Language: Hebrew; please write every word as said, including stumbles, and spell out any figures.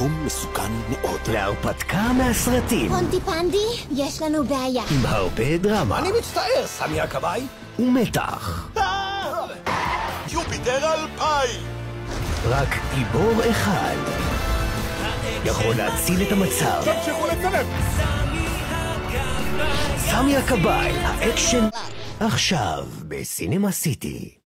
מקום מסוכן מאוד. להרפתקה מהסרטים. פונטי פנדי, יש לנו בעיה. עם הרבה דרמה. אני מצטער, סמי הכבאי. ומתח. יופיטר אלפיים! רק גיבור אחד יכול להציל את המצב. תמשיכו לצלם! סמי הכבאי, האקשן עכשיו בסינמה סיטי.